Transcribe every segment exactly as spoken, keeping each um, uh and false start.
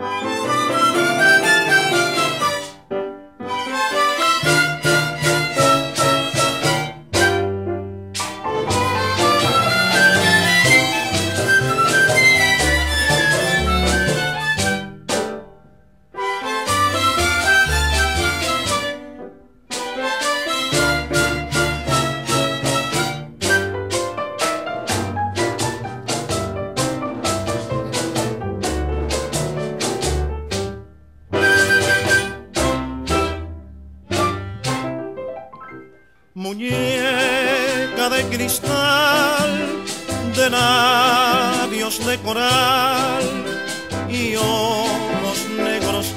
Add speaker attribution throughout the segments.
Speaker 1: Muñeca de cristal, de labios de coral y ojos negros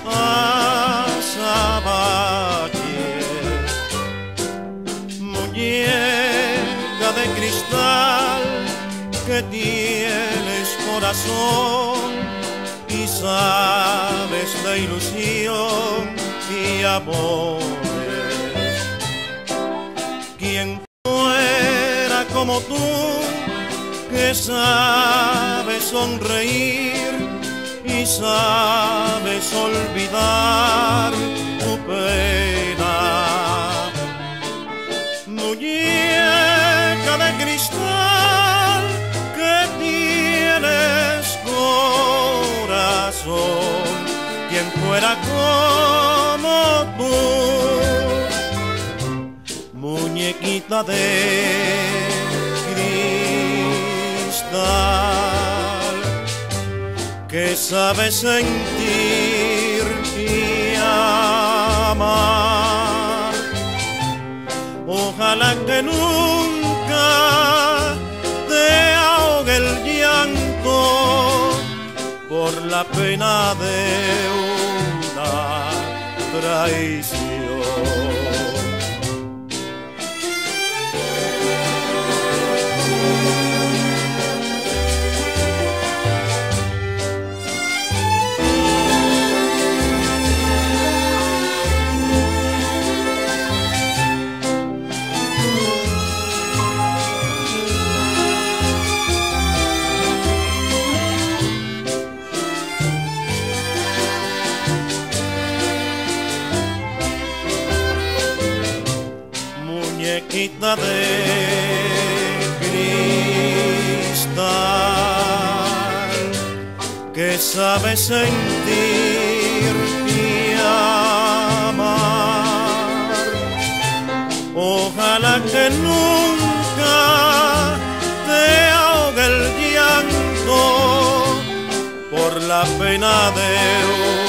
Speaker 1: azabaches. Muñeca de cristal, que tienes corazón y sabes de ilusión y amor. Quien fuera como tú, que sabe sonreír y sabes olvidar tu pena. Muñeca de cristal, que tienes corazón, quien fuera como tú. Muñequita de cristal, que sabe sentir y amar. Ojalá que nunca te ahogue el llanto por la pena de una traición. Muñequita de cristal, que sabe sentir y amar. Ojalá que nunca te ahogue el llanto por la pena de un